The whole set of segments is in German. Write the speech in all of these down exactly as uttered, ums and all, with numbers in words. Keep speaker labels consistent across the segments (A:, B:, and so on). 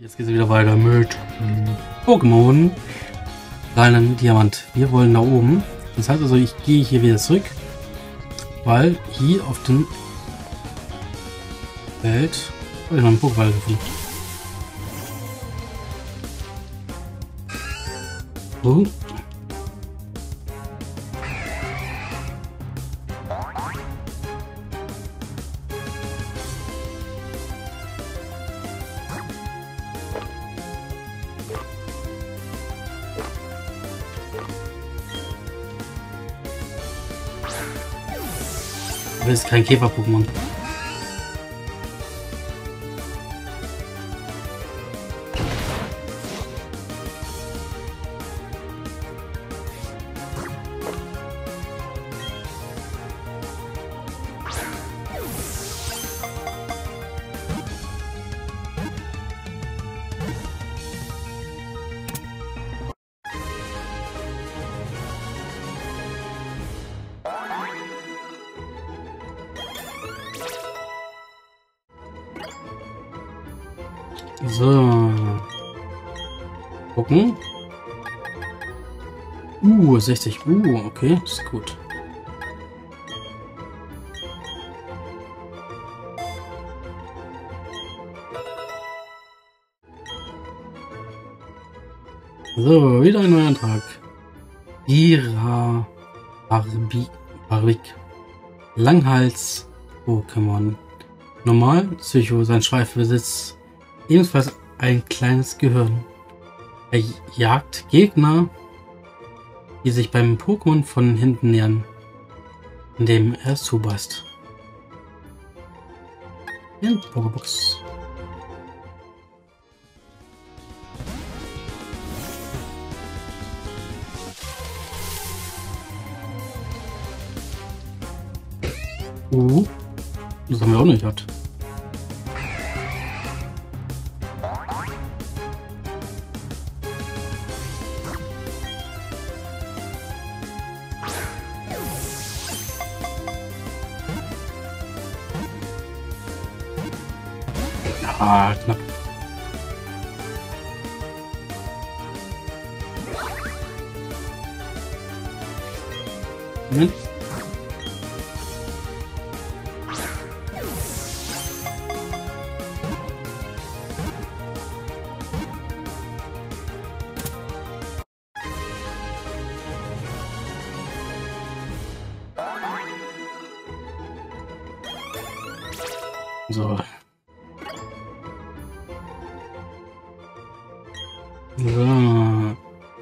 A: Jetzt geht es wieder weiter mit Pokémon. Reinen Diamant. Wir wollen nach oben. Das heißt also, ich gehe hier wieder zurück, weil hier auf dem Feld habe ich noch einen Pokéball gefunden. Oh. Aber das ist kein Käfer-Pokémon. So. Gucken. Uh, sechzig. Uh, okay, ist gut. So, wieder ein neuer Antrag. Ira Barbi Barik. Langhals Pokémon. Normal, Psycho, sein Schweif besitzt ebenfalls ein kleines Gehirn. Er jagt Gegner, die sich beim Pokémon von hinten nähern, indem er es zubeißt. In Pokébox. Uh, das haben wir auch nicht gehabt. Ah, knapp. Moment. So. So.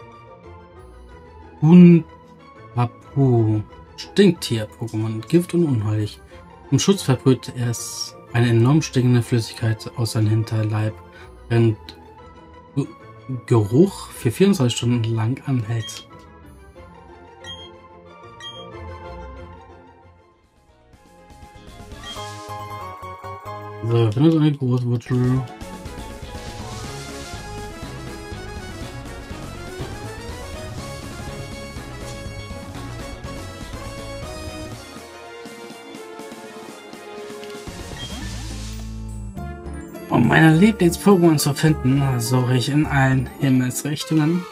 A: Unpapu. Stinktier-Pokémon. Gift und unheilig. Im Schutz verbrüht er es eine enorm stinkende Flüssigkeit aus seinem Hinterleib, während Geruch für vierundzwanzig Stunden lang anhält. So, findet eine Großwurzel. Um meine Lieblings-Pokémon zu finden, suche ich in allen Himmelsrichtungen.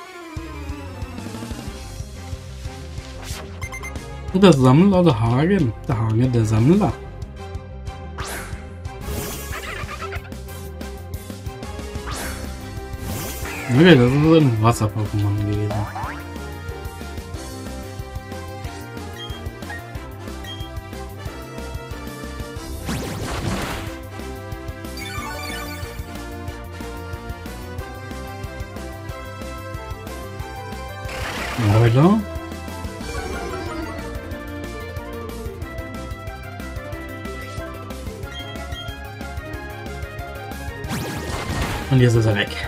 A: Der Sammler, der Hagen, der Hagen, der Sammler. Okay, das ist ein Wasser-Pokémon gewesen. Weiter. Und jetzt ist er weg.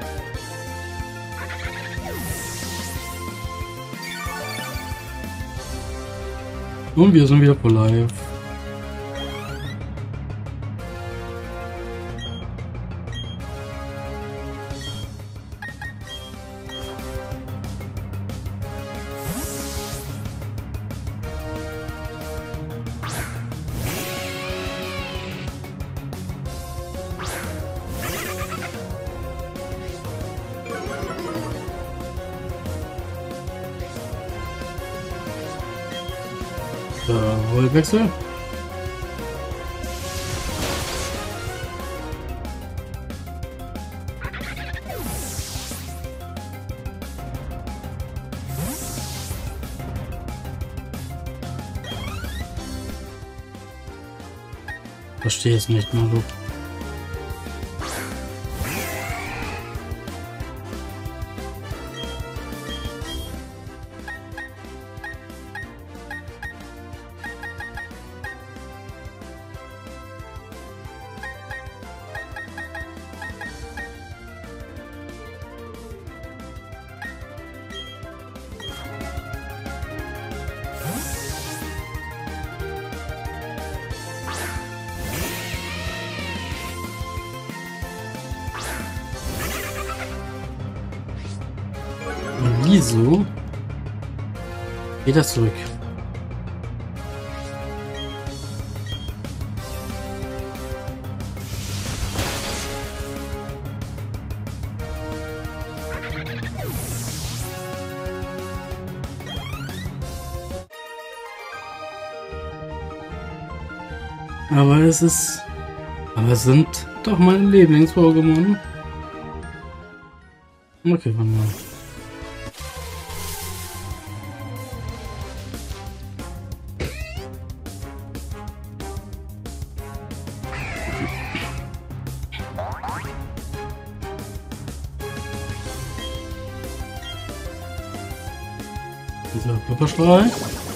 A: Und wir sind wieder pro live. So, Rollenwechsel. Verstehe es nicht, Malu. Wieso geht das zurück? Aber es ist... Aber es sind doch meine Lieblings-Pokémon. Okay, warte mal. Dieser Blubberstrahl.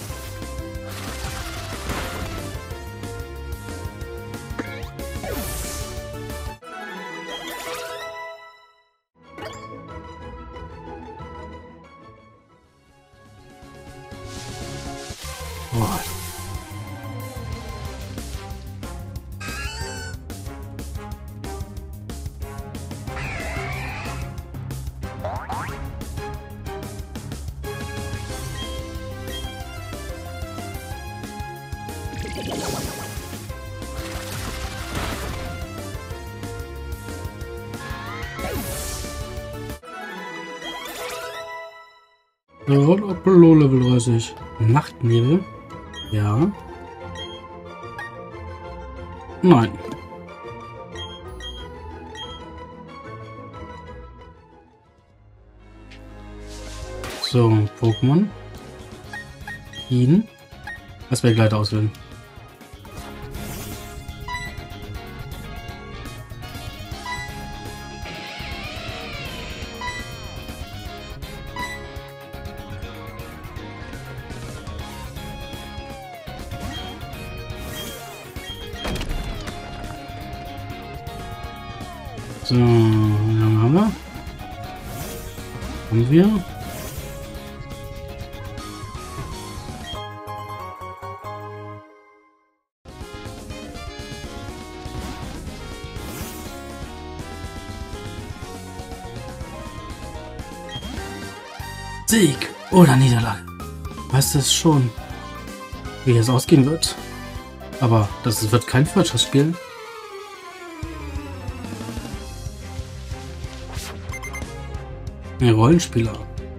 A: Oh. Apollo Level dreißig. Nachtnebel. Ja. Nein. So, Pokémon. Ihn. Als Begleiter auswählen. So, dann haben wir. Haben wir. Sieg oder Niederlage. Weißt du es schon, wie es ausgehen wird? Aber das wird kein Freundschaftsspiel. Ein Rollenspieler.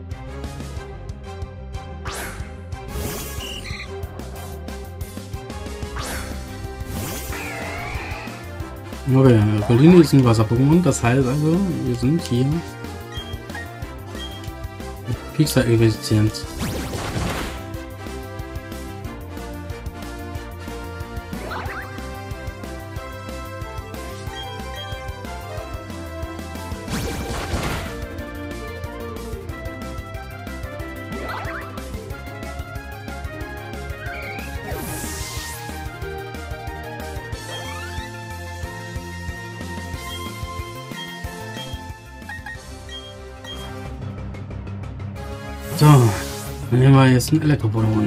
A: Okay, Berlin ist ein Wasser-Pokémon, das heißt also, wir sind hier mit Pixar-Effizienz. So, dann nehmen wir jetzt ein Elektro-Pokémon.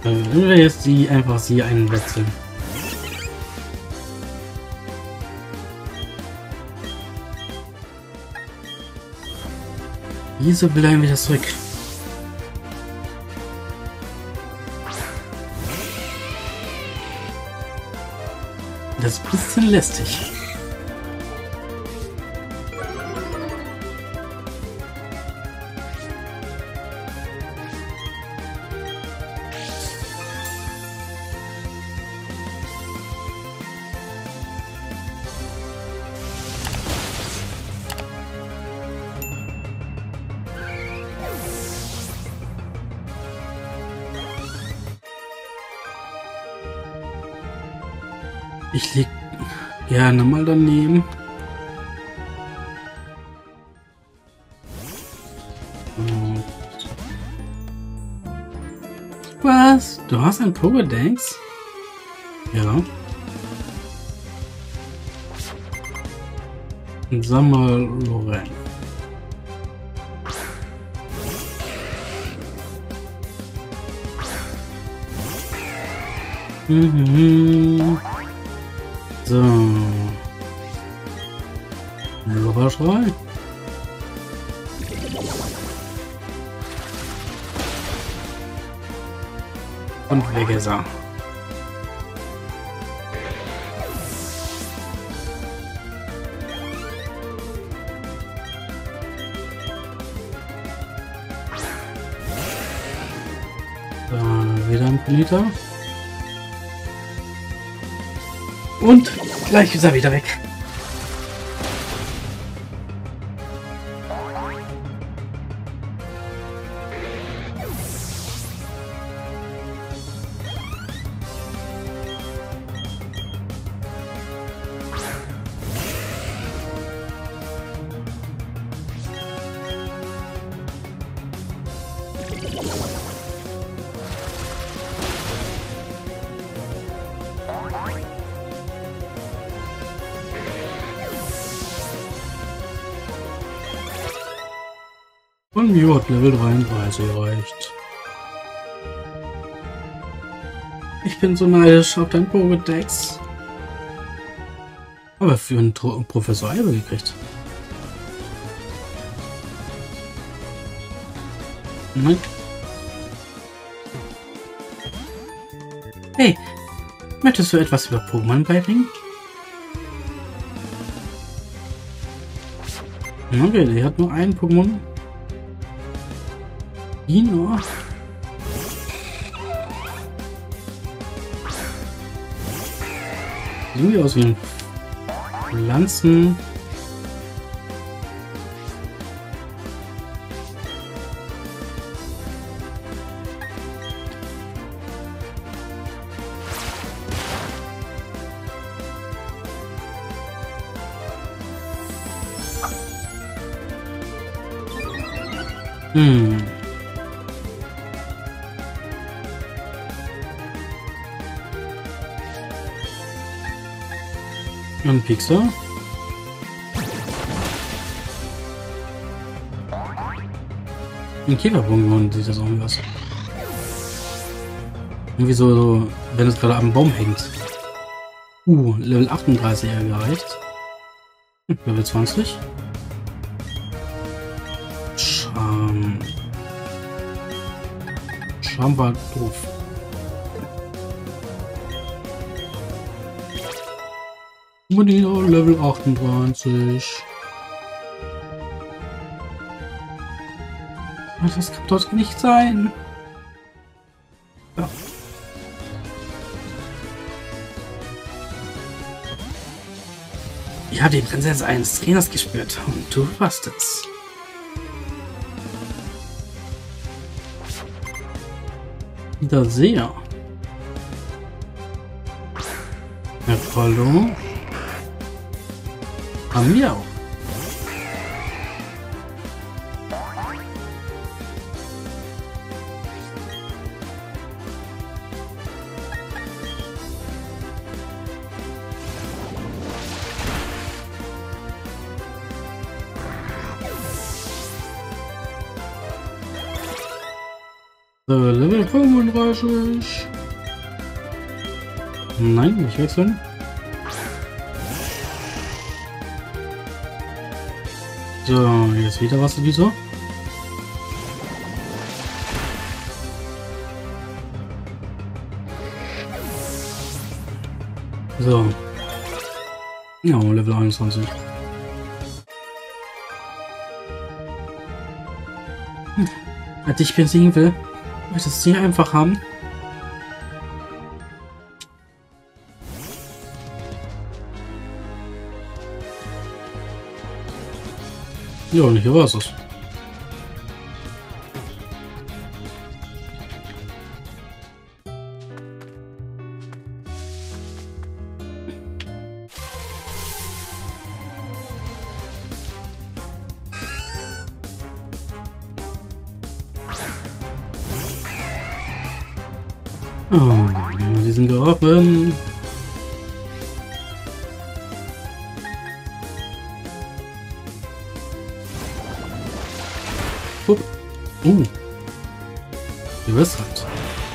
A: Dann wir jetzt sie einfach sie einwechseln. Wieso will er wieder zurück? Das ist ein bisschen lästig. Ich lieg gerne mal daneben. Was? Du hast ein Pokédex? Ja. Sammeloren. Mhm. So. Loberschrei. Und weg ist er. So, wieder ein Liter. Und gleich ist er wieder weg. Und mir hat Level dreiunddreißig erreicht. Ich bin so neidisch auf dein Pokédex. Aber für einen Tro Professor Eibe gekriegt. Nein. Hey, möchtest du etwas über Pokémon beibringen? Okay, der hat nur einen Pokémon. Dino. Sieht wie aus wie ein Pflanzen. Hm. Ein Pixar. Ein Käferpokémon sieht das irgendwie aus. Irgendwie so, so, wenn es gerade am Baum hängt. Uh, Level achtunddreißig erreicht. Hm, Level zwanzig. Charme. Charme war doof. Monino, Level achtunddreißig. Das kann dort nicht sein. Ja. Ich habe die Präsenz eines Trainers gespürt und du warst es. Wieder sehr. Ja, hallo. Haben wir auch. So, Level fünfunddreißig. Nein, nicht wechseln. So, jetzt wieder was sowieso. So. Ja, Level einundzwanzig. Hm. Als ich besiegen will, möchte es nicht einfach haben. Ja, und hier war es. Oh, die sind geoffen. Hup. Uh. Du wirst halt.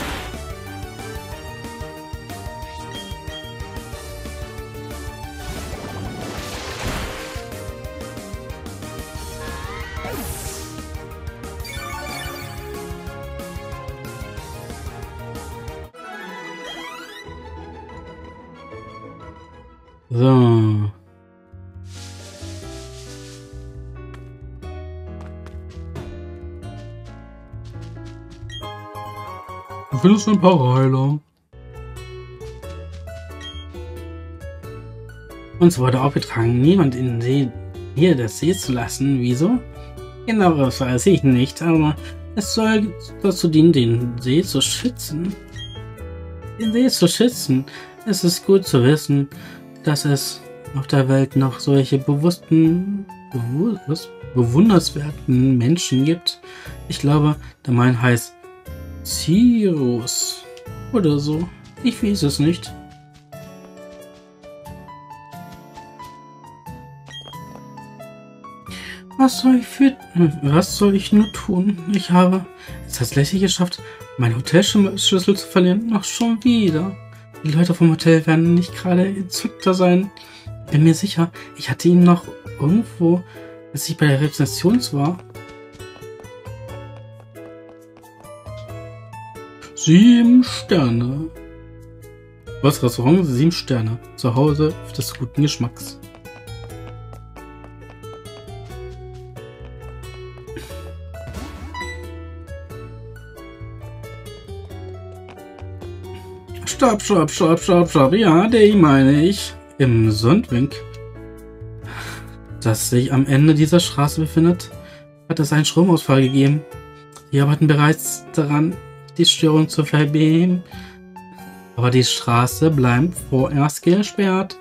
A: So. Du findest ein paar Heiler. Uns wurde aufgetragen, niemand in den See, hier des Sees zu lassen. Wieso? Genau, das weiß ich nicht, aber es soll dazu dienen, den See zu schützen. Den See zu schützen. Es ist gut zu wissen, dass es auf der Welt noch solche bewussten, bewusst, bewundernswerten Menschen gibt. Ich glaube, der Mann heißt Cyrus oder so. Ich weiß es nicht. Was soll ich für, was soll ich nur tun? Ich habe es tatsächlich geschafft, meinen Hotelschlüssel zu verlieren. Noch schon wieder. Die Leute vom Hotel werden nicht gerade entzückter sein. Bin mir sicher, ich hatte ihn noch irgendwo, als ich bei der Rezeption war. Sieben Sterne. Was? Restaurant? Sieben Sterne. Zu Hause des guten Geschmacks. Stopp, stopp, stopp, stopp, stopp. Ja, den meine ich. Im Sundwink, das sich am Ende dieser Straße befindet, hat es einen Stromausfall gegeben. Wir arbeiten bereits daran, die Störung zu verbeheben. Aber die Straße bleibt vorerst gesperrt.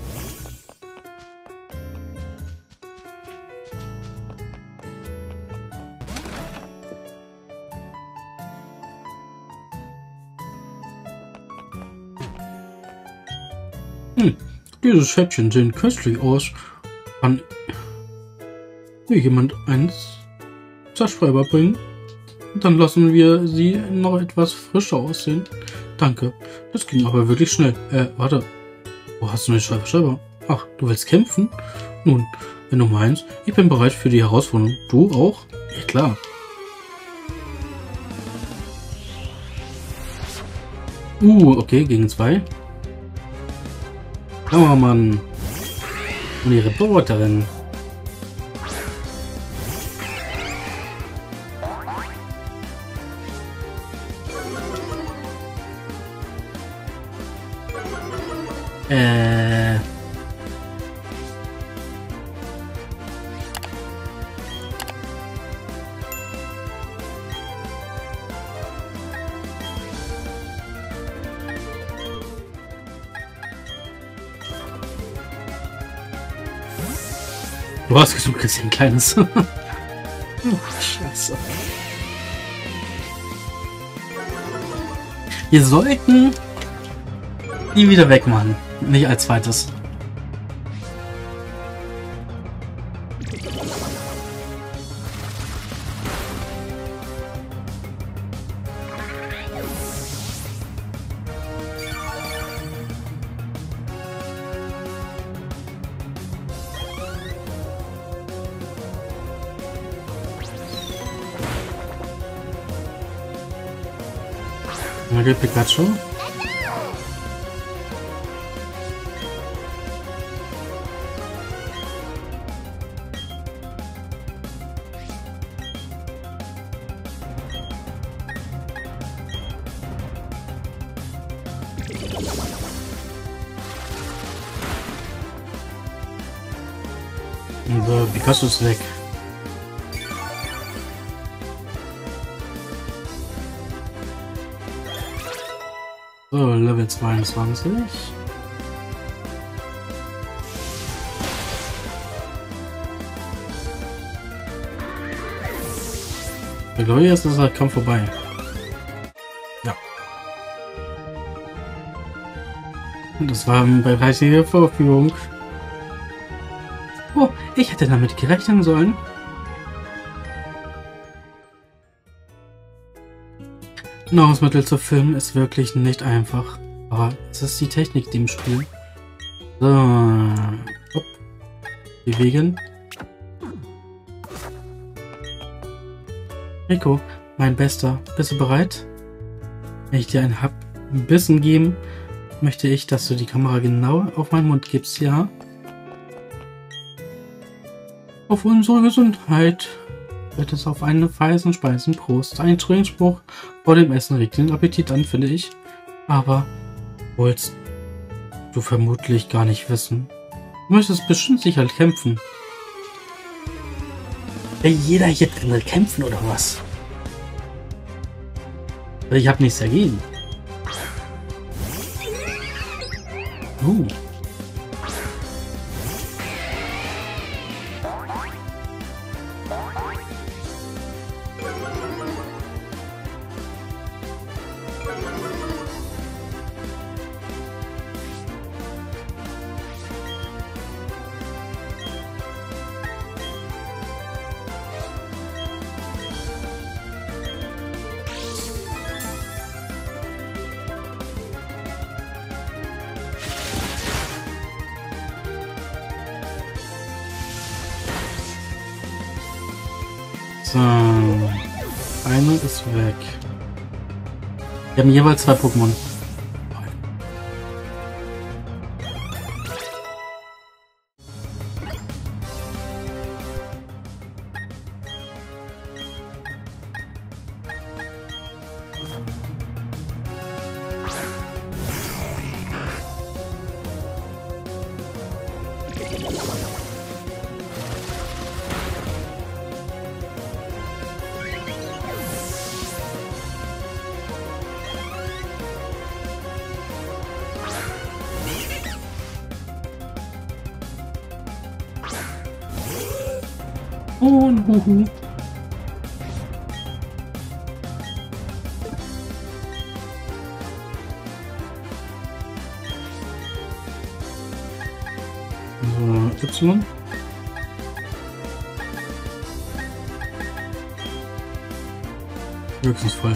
A: Hm, diese Schäppchen sehen köstlich aus. Kann mir jemand eins Zerstäuber bringen? Dann lassen wir sie noch etwas frischer aussehen. Danke. Das ging aber wirklich schnell. Äh, warte. Wo hast du eine Schreiber? Ach, du willst kämpfen? Nun, wenn du meinst, ich bin bereit für die Herausforderung. Du auch? Ja, klar. Uh, okay, gegen zwei. Kammermann. Und ihre Reporterin. Äh. Du hast gesagt, du kriegst ein kleines. Oh, Scheiße. Wir sollten die wieder wegmachen. Nicht als zweites. Na geht Pikachu. So, Pikachu ist weg. So, Level zweiundzwanzig. Ich glaube, jetzt ist der Kampf vorbei. Ja. Und das war bei dreißiger Vorführung. Oh, ich hätte damit gerechnen sollen. Nahrungsmittel zu filmen ist wirklich nicht einfach. Aber es ist die Technik, die im Spiel. So. Hopp. Bewegen. Rico, mein Bester, bist du bereit? Wenn ich dir einen Hab ein Bissen geben, möchte ich, dass du die Kamera genau auf meinen Mund gibst, ja? Auf unsere Gesundheit wird es auf eine weißen Speisen Prost. Ein Trinkspruch vor dem Essen regt den Appetit an, finde ich. Aber wolltest du vermutlich gar nicht wissen. Du möchtest bestimmt sicher kämpfen. Will jeder hier drin kämpfen oder was? Ich habe nichts dagegen. Uh. So, einer ist weg. Wir haben jeweils zwei Pokémon. Und huhu. So, Y. Höchstens voll.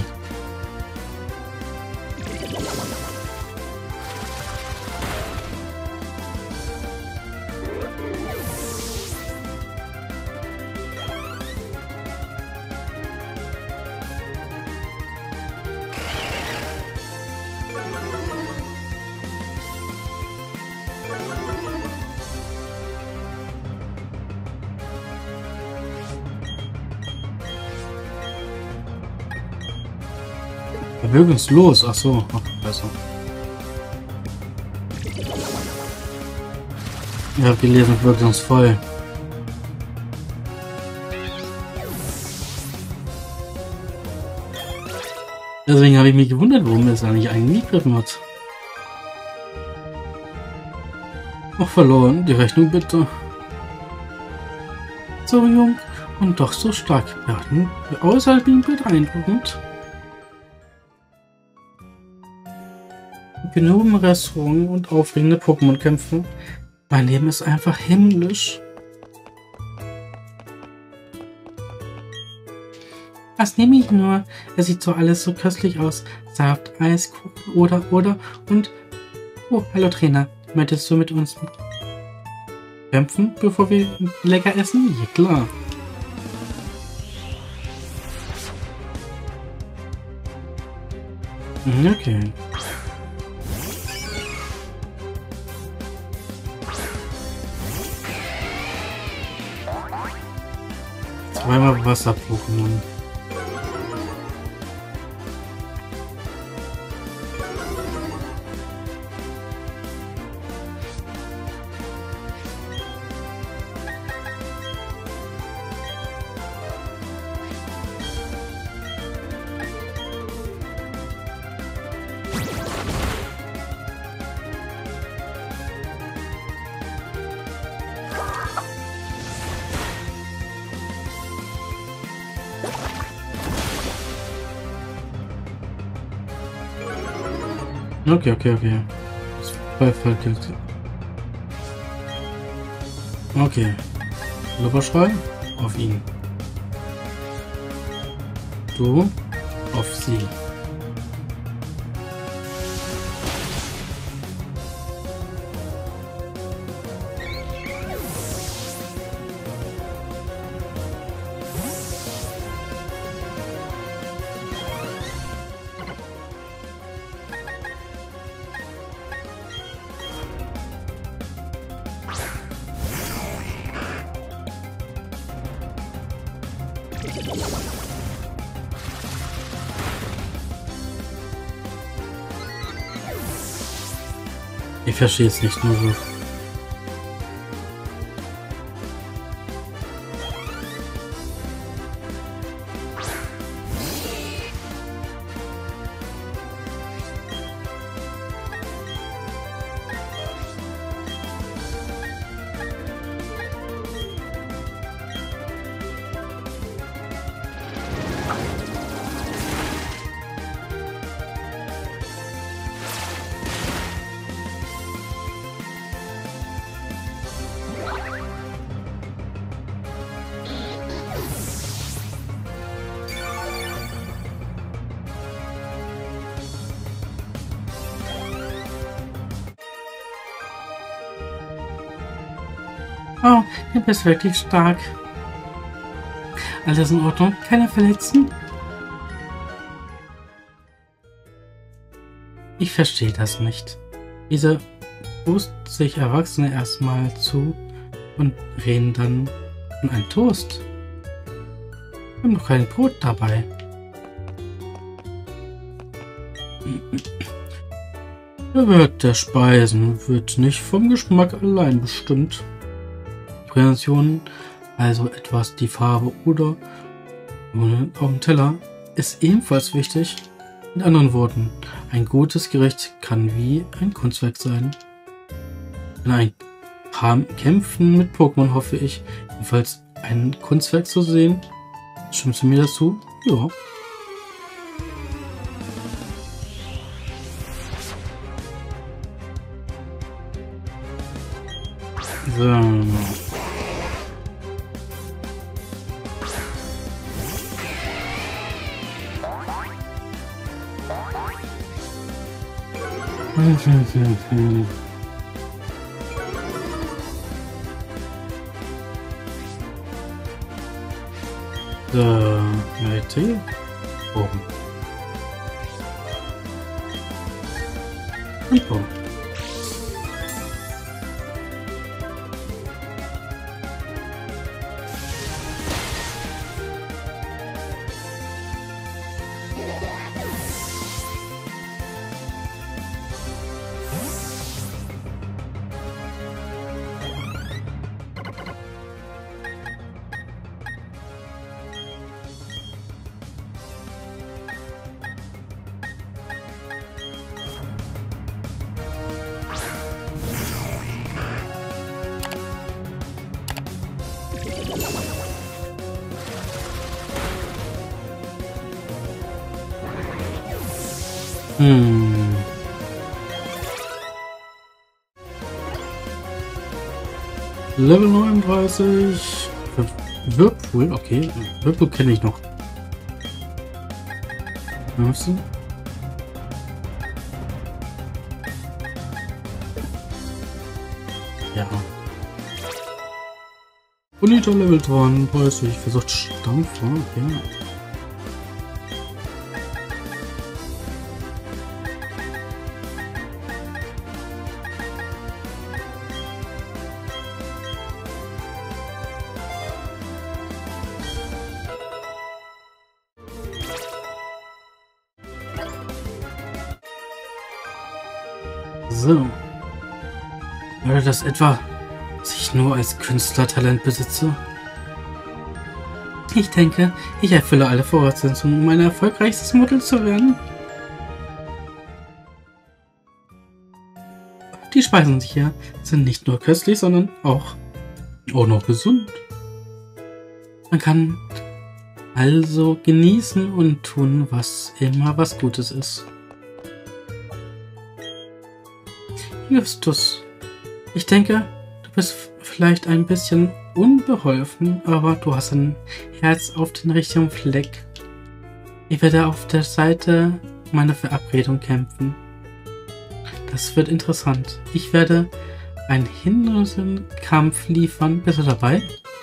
A: Wirkungslos, ach so, ach, besser. Ich habe gelesen, wirkungsvoll. Deswegen habe ich mich gewundert, warum es eigentlich eingegriffen hat. Auch verloren, die Rechnung bitte. So jung und doch so stark. Ja, außerhalb beeindruckend. Genug Restaurants und aufregende Pokémon-Kämpfe. Mein Leben ist einfach himmlisch. Was nehme ich nur? Es sieht so alles so köstlich aus. Saft, Eis, Kuchen oder, oder und... Oh, hallo Trainer. Möchtest du mit uns kämpfen, bevor wir lecker essen? Ja, klar. Okay. Zweimal Wasser-Pokémon. Okay, okay, okay. Beifall gilt. Okay. Lupperschrei auf ihn. Du auf sie. Ich verstehe es nicht nur so. Oh, du bist wirklich stark. Alles in Ordnung? Keine Verletzten? Ich verstehe das nicht. Diese Toast sich Erwachsene erstmal zu und reden dann von einem Toast. Wir haben doch kein Brot dabei. Der Wert der Speisen wird nicht vom Geschmack allein bestimmt. Präsentation, also etwas die Farbe oder auf dem Teller, ist ebenfalls wichtig. Mit anderen Worten, ein gutes Gericht kann wie ein Kunstwerk sein. In ein paar Kämpfen mit Pokémon hoffe ich, ebenfalls ein Kunstwerk zu sehen. Stimmst du mir dazu? Ja. So. So, Tee oben. Und oben. Hm. Level neununddreißig. Whirlpool, okay. Whirlpool kenne ich noch. Was? Ja. Bonita Level dreiunddreißig. Versucht Stampfer, okay. So. Oder das etwa, dass ich nur als Künstlertalent besitze? Ich denke, ich erfülle alle Voraussetzungen, um ein erfolgreiches Model zu werden. Die Speisen hier sind nicht nur köstlich, sondern auch, auch noch gesund. Man kann also genießen und tun, was immer was Gutes ist. Justus, ich denke, du bist vielleicht ein bisschen unbeholfen, aber du hast ein Herz auf den richtigen Fleck. Ich werde auf der Seite meiner Verabredung kämpfen. Das wird interessant. Ich werde einen hinderlichen Kampf liefern. Bist du dabei?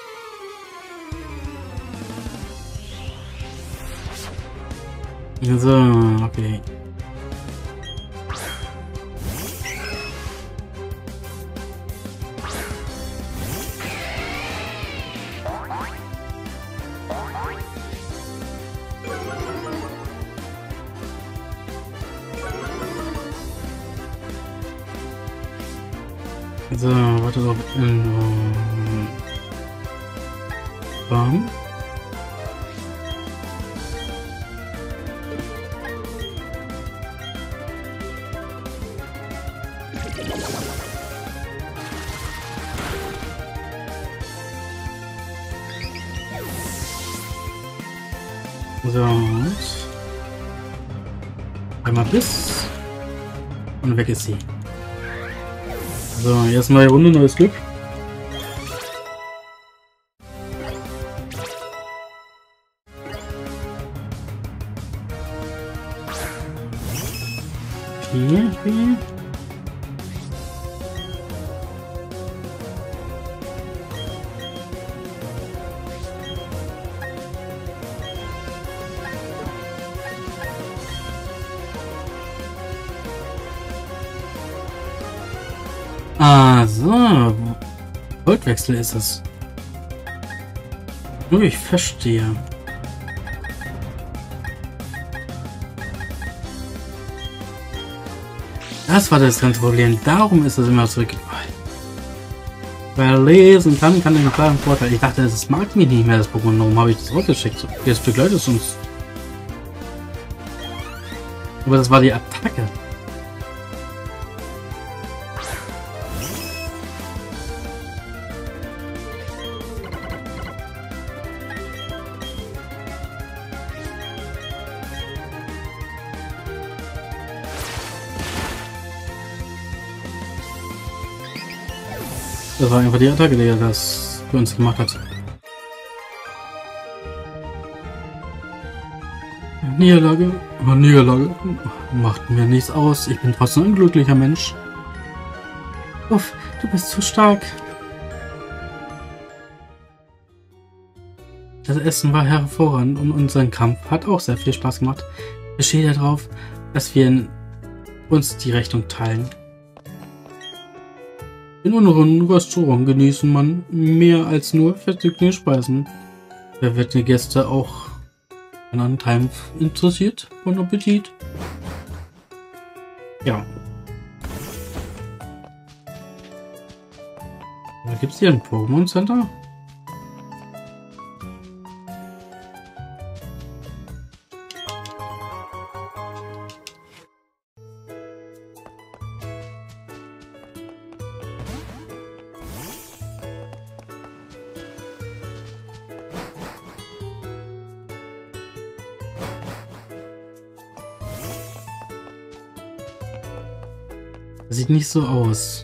A: So, okay. So, warte doch. Ähm, Bam. So, und einmal bis und weg ist sie. So, jetzt neue Runde, neues Glück. Vier, vier. Ah, so. Goldwechsel ist es. Oh, ich verstehe. Das war das ganze Problem. Darum ist es immer zurückgefallen. Wer lesen kann, kann den klaren Vorteil. Ich dachte, das mag mich nicht mehr, das Pokémon. Warum habe ich das rausgeschickt? Jetzt begleitet es uns. Aber das war die Attacke. Das war einfach die Attacke, die er das für uns gemacht hat. Niederlage, oh, Niederlage macht mir nichts aus. Ich bin trotzdem ein glücklicher Mensch. Uff, du bist zu stark. Das Essen war hervorragend und unser Kampf hat auch sehr viel Spaß gemacht. Es steht ja drauf, dass wir in uns die Rechnung teilen. In unserem Restaurant genießen man mehr als nur verzückende Speisen. Wer wird die Gäste auch an einem Time interessiert? Bon Appetit! Ja. Da gibt es hier ein Pokémon Center. Sieht nicht so aus.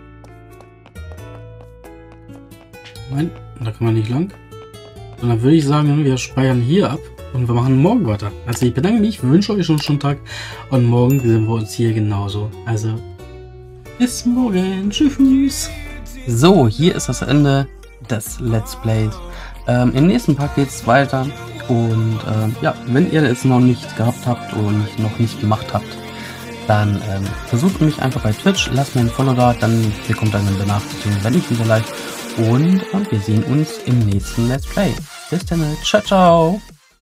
A: Nein, da kann man nicht lang. Und dann würde ich sagen, wir speichern hier ab und wir machen morgen weiter. Also ich bedanke mich, wünsche euch schon einen Tag und morgen sehen wir uns hier genauso. Also bis morgen. Tschüss.
B: So, hier ist das Ende des Let's Plays. Ähm, Im nächsten Part geht es weiter. Und ähm, ja, wenn ihr es noch nicht gehabt habt und noch nicht gemacht habt, dann ähm, versucht mich einfach bei Twitch, lasst mir ein Follow da, dann bekommt ihr eine Benachrichtigung, wenn ich wieder live. Und, und wir sehen uns im nächsten Let's Play. Bis dann, ciao, ciao!